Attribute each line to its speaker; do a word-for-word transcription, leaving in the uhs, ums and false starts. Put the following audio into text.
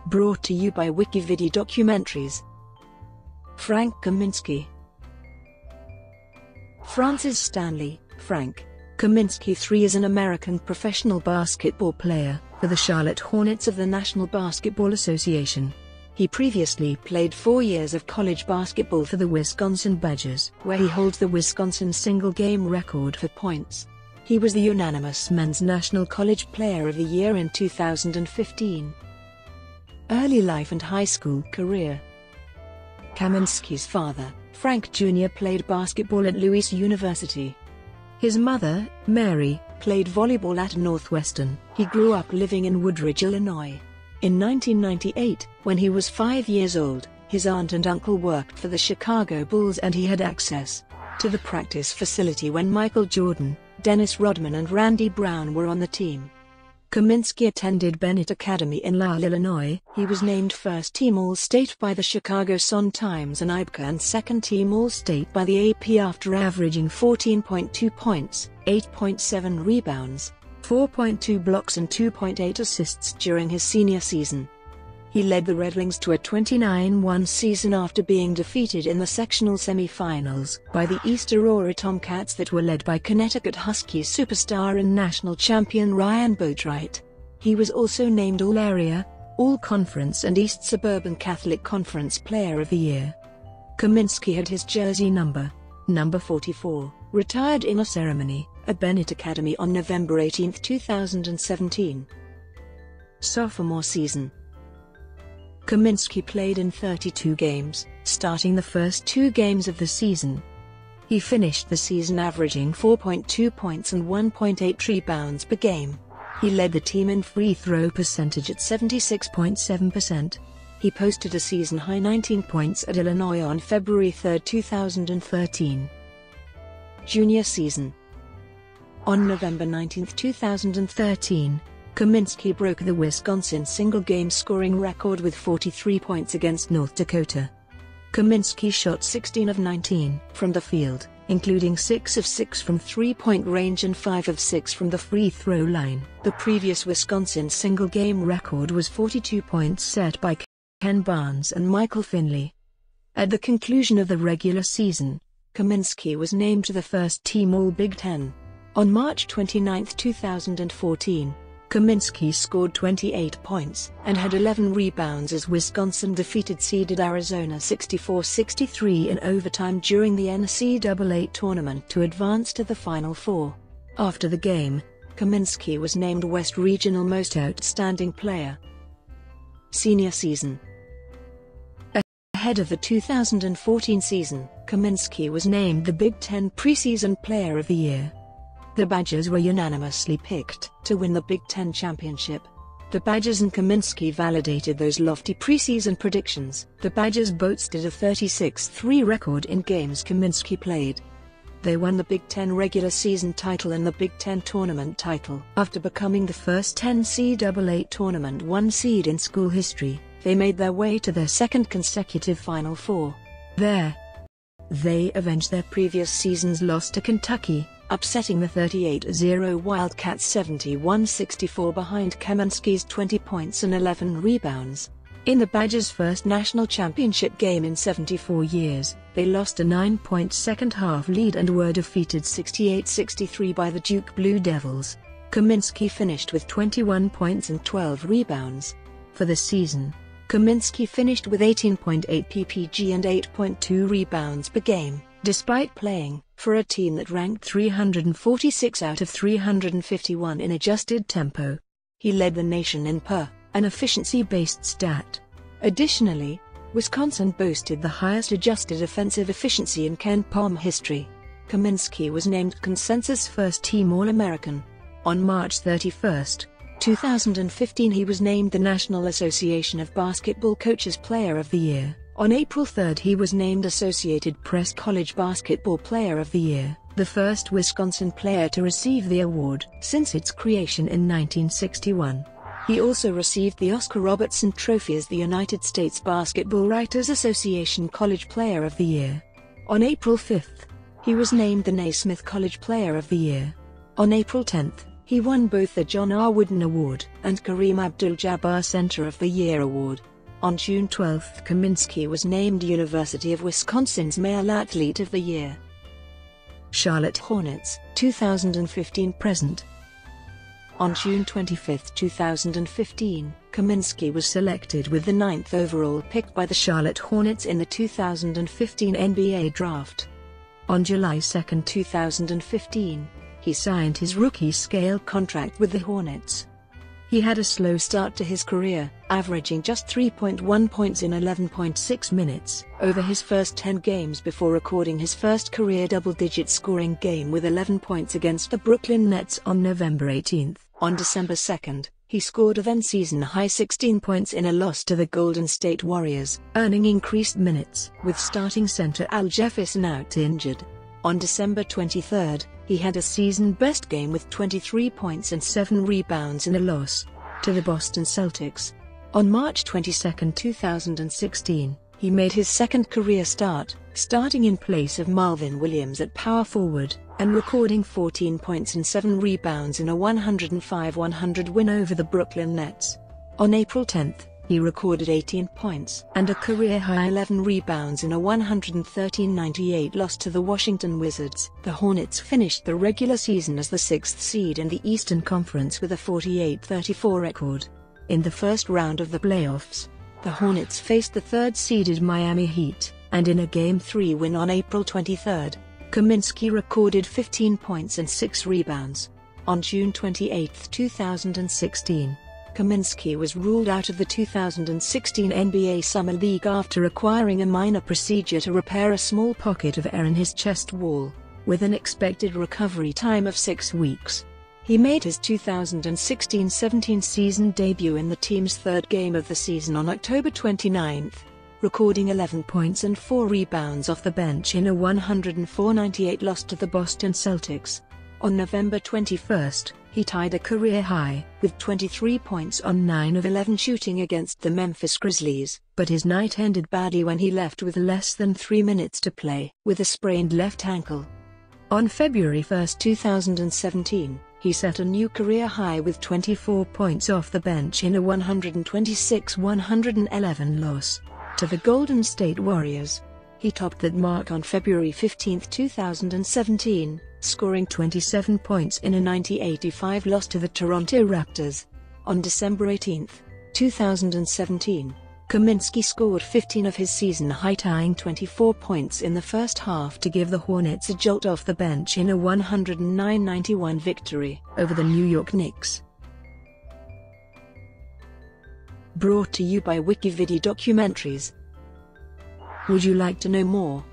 Speaker 1: Brought to you by Wikividi Documentaries. Frank Kaminsky. Francis Stanley, Frank Kaminsky the third is an American professional basketball player for the Charlotte Hornets of the National Basketball Association. He previously played four years of college basketball for the Wisconsin Badgers, where he holds the Wisconsin single-game record for points. He was the unanimous Men's National College Player of the Year in two thousand fifteen. Early life and high school career. Kaminsky's father, Frank Junior played basketball at Lewis University. His mother, Mary, played volleyball at Northwestern. He grew up living in Woodridge, Illinois. In nineteen ninety-eight, when he was five years old, his aunt and uncle worked for the Chicago Bulls and he had access to the practice facility when Michael Jordan, Dennis Rodman and Randy Brown were on the team. Kaminsky attended Bennett Academy in Lisle, Illinois. He was named first-team All-State by the Chicago Sun-Times and I B C A and second-team All-State by the A P after averaging fourteen point two points, eight point seven rebounds, four point two blocks and two point eight assists during his senior season. He led the Red Wings to a twenty-nine one season after being defeated in the sectional semi-finals by the East Aurora Tomcats that were led by Connecticut Huskies superstar and national champion Ryan Boatright. He was also named All-Area, All-Conference and East Suburban Catholic Conference Player of the Year. Kaminsky had his jersey number, number forty-four, retired in a ceremony at Bennett Academy on November eighteenth two thousand seventeen. Sophomore season. Kaminsky played in thirty-two games, starting the first two games of the season. He finished the season averaging four point two points and one point eight rebounds per game. He led the team in free throw percentage at seventy-six point seven percent. He posted a season-high nineteen points at Illinois on February third two thousand thirteen. Junior season. On November nineteenth two thousand thirteen, Kaminsky broke the Wisconsin single-game scoring record with forty-three points against North Dakota. Kaminsky shot sixteen of nineteen from the field, including six of six from three-point range and five of six from the free throw line. The previous Wisconsin single-game record was forty-two points set by Ken Barnes and Michael Finley. At the conclusion of the regular season, Kaminsky was named to the first-team All-Big Ten. On March twenty-ninth two thousand fourteen, Kaminsky scored twenty-eight points and had eleven rebounds as Wisconsin defeated seeded Arizona sixty-four sixty-three in overtime during the N C double A tournament to advance to the Final Four. After the game, Kaminsky was named West Regional Most Outstanding Player. Senior season. Ahead of the two thousand fourteen season, Kaminsky was named the Big Ten Preseason Player of the Year. The Badgers were unanimously picked to win the Big Ten championship. The Badgers and Kaminsky validated those lofty preseason predictions. The Badgers boasted a thirty-six three record in games Kaminsky played. They won the Big Ten regular season title and the Big Ten tournament title. After becoming the first N C double A tournament one seed in school history, they made their way to their second consecutive Final Four. There, they avenged their previous season's loss to Kentucky, upsetting the thirty-eight zero Wildcats seventy-one sixty-four behind Kaminsky's twenty points and eleven rebounds. In the Badgers' first national championship game in seventy-four years, they lost a nine-point second-half lead and were defeated sixty-eight sixty-three by the Duke Blue Devils. Kaminsky finished with twenty-one points and twelve rebounds. For the season, Kaminsky finished with eighteen point eight P P G and eight point two rebounds per game. Despite playing for a team that ranked three hundred forty-six out of three hundred fifty-one in adjusted tempo, he led the nation in P E R, an efficiency-based stat. Additionally, Wisconsin boasted the highest adjusted offensive efficiency in KenPom history. Kaminsky was named Consensus First-Team All-American. On March thirty-first, two thousand fifteen he was named the National Association of Basketball Coaches Player of the Year. On April third he was named Associated Press College Basketball Player of the Year, the first Wisconsin player to receive the award since its creation in nineteen sixty-one. He also received the Oscar Robertson Trophy as the United States Basketball Writers Association College Player of the Year. On April fifth, he was named the Naismith College Player of the Year. On April tenth, He won both the John R. Wooden Award and Kareem Abdul-Jabbar Center of the Year Award. On June twelfth, Kaminsky was named University of Wisconsin's Male Athlete of the Year. Charlotte Hornets, two thousand fifteen present. On June twenty-fifth, two thousand fifteen, Kaminsky was selected with the ninth overall pick by the Charlotte Hornets in the two thousand fifteen N B A Draft. On July second, two thousand fifteen, he signed his rookie-scale contract with the Hornets. He had a slow start to his career, averaging just three point one points in eleven point six minutes over his first ten games before recording his first career double-digit scoring game with eleven points against the Brooklyn Nets on November eighteenth. On December second, he scored a then-season-high sixteen points in a loss to the Golden State Warriors, earning increased minutes with starting center Al Jefferson out injured. On December twenty-third, he had a season-best game with twenty-three points and seven rebounds in a loss to the Boston Celtics. On March twenty-second, two thousand sixteen, he made his second career start, starting in place of Marvin Williams at power forward, and recording fourteen points and seven rebounds in a one oh five one hundred win over the Brooklyn Nets. On April tenth, he recorded eighteen points and a career-high eleven rebounds in a one thirteen ninety-eight loss to the Washington Wizards. The Hornets finished the regular season as the sixth seed in the Eastern Conference with a forty-eight thirty-four record. In the first round of the playoffs, the Hornets faced the third-seeded Miami Heat, and in a Game three win on April twenty-third, Kaminsky recorded fifteen points and six rebounds. On June twenty-eighth, two thousand sixteen, Kaminsky was ruled out of the two thousand sixteen N B A Summer League after requiring a minor procedure to repair a small pocket of air in his chest wall, with an expected recovery time of six weeks. He made his two thousand sixteen seventeen season debut in the team's third game of the season on October twenty-ninth, recording eleven points and four rebounds off the bench in a one oh four ninety-eight loss to the Boston Celtics. On November twenty-first, he tied a career high with twenty-three points on nine of eleven shooting against the Memphis Grizzlies, but his night ended badly when he left with less than three minutes to play with a sprained left ankle. On February first, two thousand seventeen, he set a new career high with twenty-four points off the bench in a one twenty-six one eleven loss to the Golden State Warriors. He topped that mark on February fifteenth, two thousand seventeen, scoring twenty-seven points in a ninety eighty-five loss to the Toronto Raptors. On December eighteenth, two thousand seventeen, Kaminsky scored fifteen of his season-high, tying twenty-four points in the first half to give the Hornets a jolt off the bench in a one oh nine ninety-one victory over the New York Knicks. Brought to you by Wikividi Documentaries. Would you like to know more?